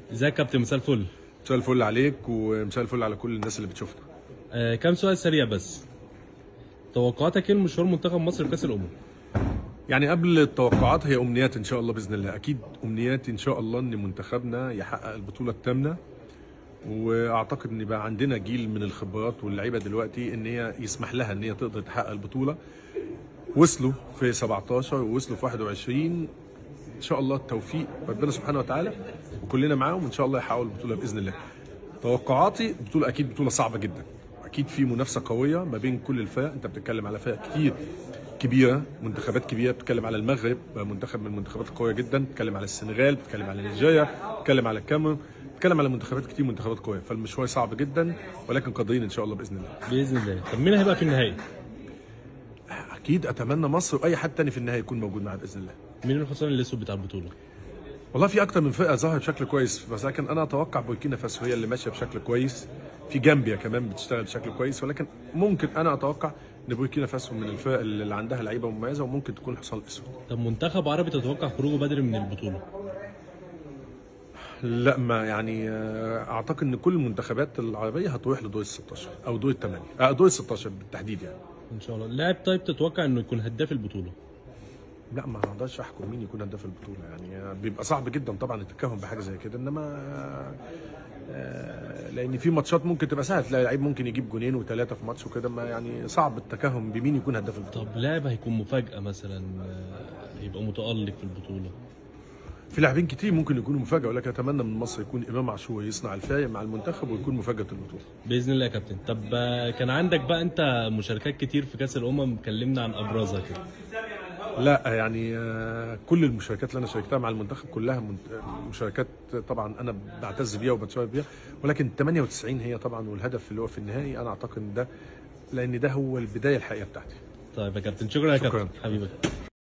ازيك يا كابتن؟ مساء الفل. مساء الفل عليك ومساء الفل على كل الناس اللي بتشوفنا. كام سؤال سريع بس. توقعاتك ايه لمشوار منتخب مصر في كاس الامم؟ يعني قبل التوقعات هي امنيات ان شاء الله باذن الله، اكيد امنياتي ان شاء الله ان منتخبنا يحقق البطوله الثامنه. واعتقد ان بقى عندنا جيل من الخبرات واللعيبه دلوقتي ان هي يسمح لها ان هي تقدر تحقق البطوله. وصلوا في 17 ووصلوا في 21. ان شاء الله التوفيق ربنا سبحانه وتعالى وكلنا معاهم وان شاء الله يحققوا البطوله باذن الله. توقعاتي بطوله اكيد بطوله صعبه جدا، اكيد في منافسه قويه ما بين كل الفرق. انت بتتكلم على فرق كتير كبيره، منتخبات كبيره، بتتكلم على المغرب منتخب من المنتخبات القويه جدا، بتتكلم على السنغال، بتتكلم على نيجيريا، بتتكلم على الكاميرون، بتتكلم على منتخبات كتير، منتخبات قويه. فالمشوار صعب جدا ولكن قادرين ان شاء الله باذن الله. باذن الله. طب مين هيبقى في النهائي؟ اكيد اتمنى مصر واي حد تاني في النهايه يكون موجود معانا باذن الله. مين الحصان الاسود بتاع البطوله؟ والله في اكتر من فرقه ظهرت بشكل كويس، بس لكن انا اتوقع بوركينا فاسو هي اللي ماشيه بشكل كويس. في جامبيا كمان بتشتغل بشكل كويس، ولكن ممكن انا اتوقع ان بوركينا فاسو من الفرق اللي عندها لعيبه مميزه وممكن تكون حصان اسود. طب منتخب عربي تتوقع خروجه بدري من البطوله؟ لا، ما يعني اعتقد ان كل المنتخبات العربيه هتروح لدور ال 16 او دور الثمانيه، دور ال 16 بالتحديد يعني. ان شاء الله. لاعب طيب تتوقع انه يكون هداف البطوله؟ لا، ما اقدرش احكم مين يكون هداف البطوله، يعني بيبقى صعب جدا طبعا التكهن بحاجه زي كده، انما لان في ماتشات ممكن تبقى سهل، تلاقي لعيب ممكن يجيب جونين وثلاثه في ماتش وكده، ما يعني صعب التكهن بمين يكون هداف البطوله. طب لاعب هيكون مفاجاه مثلا، يبقى متالق في البطوله؟ في لاعبين كتير ممكن يكونوا مفاجاه، ولكن اتمنى من مصر يكون امام عاشور يصنع الفارق مع المنتخب ويكون مفاجاه البطوله. باذن الله يا كابتن. طب كان عندك بقى انت مشاركات كتير في كاس الامم، كلمنا عن ابرزها كده. لا يعني كل المشاركات اللي انا شاركتها مع المنتخب كلها مشاركات طبعا انا بعتز بيها وبتشرف بيها، ولكن 98 هي طبعا، والهدف اللي هو في النهائي انا اعتقد ده، لان ده هو البدايه الحقيقيه بتاعتي. طيب يا كابتن، شكرا يا شكرا. كابتن حبيبي.